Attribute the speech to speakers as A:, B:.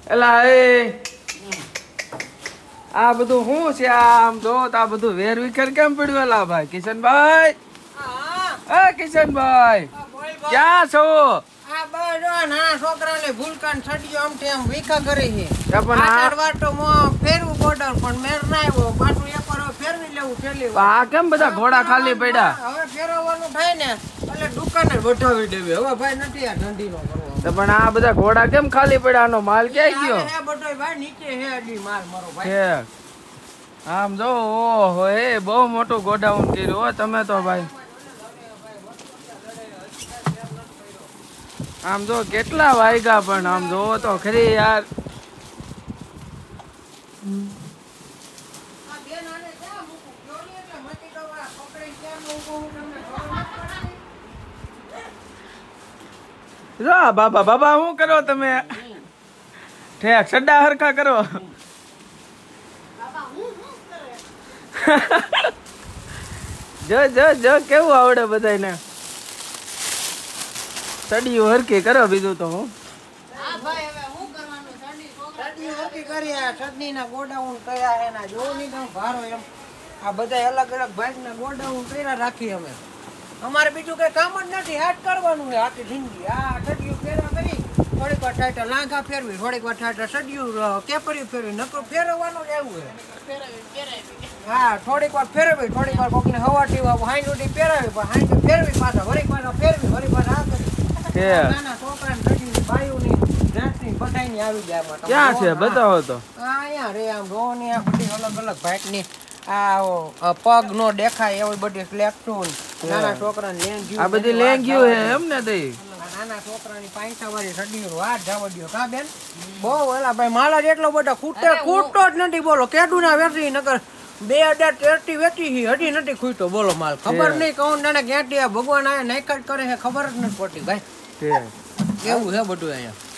A: એલા એ આ બધું શું છે? આમ જો આ બધું વેર વિખેર કેમ પડ્યું? એલા ભાઈ કિશનભાઈ, એ કિશનભાઈ ક્યાં છો?
B: છોકરાને ભૂલકાન છડિયો આમ તેમ વિખા કરી છે
A: પણ આ
B: વાટો ફેરવું બોર્ડર પણ મેર ના આવ્યો પાછું એક વાર ફેરવી લેવું ફેરવી
A: આ કેમ બધા ઘોડા ખાલી પડ્યા?
B: હવે ફેરવવાનું થાય ને એટલે દુકાને બઠાવી દેવી. હવે ભાઈ નથી આ ઠંડીનો કરવો.
A: પણ આ બધા ઘોડા કેમ ખાલી પડ્યા? આનો માલ ક્યાં ગયો?
B: હે બટોય ભાઈ નીચે હે અડી માલ મારો ભાઈ.
A: છે આમ જો ઓહો એ બહુ મોટું ગોડાઉન કર્યું હો તમે તો ભાઈ. આમ જો કેટલા વાગ્યા પણ આમ જો તો ખરી યાર. જો બાબા બાબા શું કરો તમે? ઠેક સડ્ડા હરખા કરો. જો જો જો કેવું આવડે બધાને. સડિયું હરકી કરો બીજું તો હું.
B: ગોડાઉન કયા એના જો નહીં ભારો એમ આ બધા અલગ અલગ ભાગના ગોડાઉન કર્યા રાખી અમે. અમારે બીજું કઈ કામ જ નથી. હાથ કરવાનું છે આખી જિંદગી. આ સડિયું ફેરવા કરી થોડીક વાર ઠાઠા લાંઘા ફેરવી, થોડીક વાર ઠાઠા સડિયું કેપરી ફેરવી, નકર ફેરવવાનું જ એવું છે. હા થોડીક વાર ફેરવી, થોડીક વાર કોકને હવાટી હાઈડુટી ફેરવી, પણ હાઈડું ફેરવી પાછા વળી પાછા ફેરવી, વળી પાછા આ કરી. નાના છોકરાને સડિયું બાયુની ડ્રેસની બધાયની આવી જાય એમાં.
A: ક્યાં છે બતાવો તો.
B: અહીંયા રે આમ રોની આ બધી અલગ અલગ ભાઈની આ પગ નો દેખાય એવી બધી સ્લેક્ટુન નાના છોકરાને લેંગ્યું
A: આ બધી લેંગ્યું હે એમ ને દઈ.
B: નાના છોકરાની પાંચા વાળી સડીયું વાત જવા દ્યો કા બેન. બહુ એલા ભાઈ માલા જેટલો બધો ખૂટતો જ નથી. બોલો કેડું ના વેચી નકર 2013 વેચી હજી નથી ખૂટતો. બોલો માલ ખબર નહીં કહું નાના ક્યાંથી ભગવાન આયા નાયકા જ કરે છે ખબર જ નથી પડતી ભાઈ. કેવું છે બધું અહીંયા.